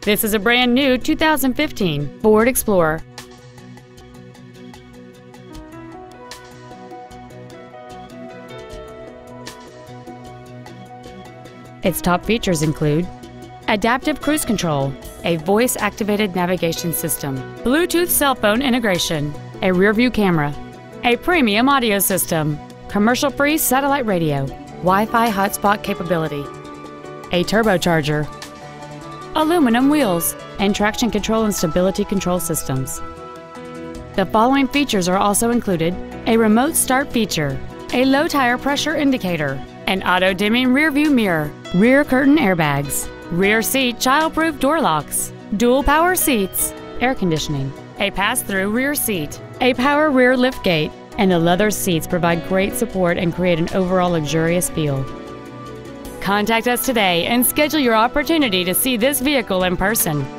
This is a brand new 2015 Ford Explorer. Its top features include adaptive cruise control, a voice-activated navigation system, Bluetooth cell phone integration, a rear-view camera, a premium audio system, commercial-free satellite radio, Wi-Fi hotspot capability, a turbocharger, aluminum wheels, and traction control and stability control systems. The following features are also included: a remote start feature, a low tire pressure indicator, an auto-dimming rear-view mirror, rear curtain airbags, rear seat child-proof door locks, dual power seats, air conditioning, a pass-through rear seat, a power rear liftgate, and the leather seats provide great support and create an overall luxurious feel. Contact us today and schedule your opportunity to see this vehicle in person.